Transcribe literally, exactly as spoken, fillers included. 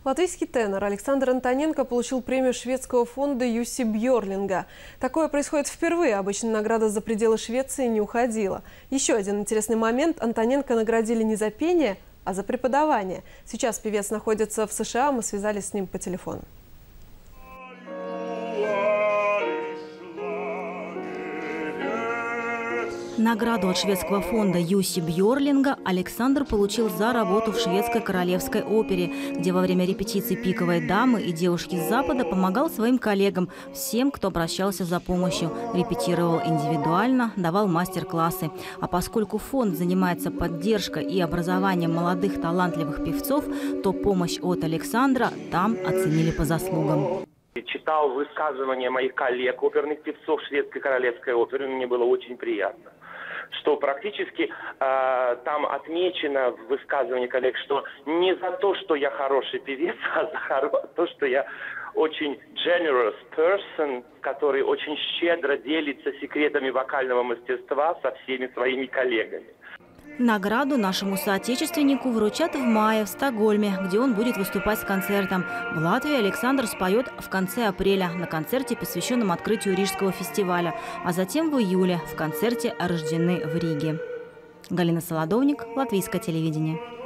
Латвийский тенор Александр Антоненко получил премию шведского фонда Юсси Бьорлинга. Такое происходит впервые. Обычно награда за пределы Швеции не уходила. Еще один интересный момент. Антоненко наградили не за пение, а за преподавание. Сейчас певец находится в США. Мы связались с ним по телефону. Награду от шведского фонда Юсси Бьорлинга Александр получил за работу в шведской королевской опере, где во время репетиций «Пиковой дамы» и «Девушки с Запада» помогал своим коллегам, всем, кто обращался за помощью, репетировал индивидуально, давал мастер-классы. А поскольку фонд занимается поддержкой и образованием молодых талантливых певцов, то помощь от Александра там оценили по заслугам. Читал высказывания моих коллег, оперных певцов шведской королевской оперы, мне было очень приятно, что практически э, там отмечено в высказывании коллег, что не за то, что я хороший певец, а за хоро... то, что я очень generous person, который очень щедро делится секретами вокального мастерства со всеми своими коллегами. Награду нашему соотечественнику вручат в мае в Стокгольме, где он будет выступать с концертом. В Латвии Александр споет в конце апреля на концерте, посвященном открытию Рижского фестиваля, а затем в июле в концерте «Рождены в Риге». Галина Солодовник, Латвийское телевидение.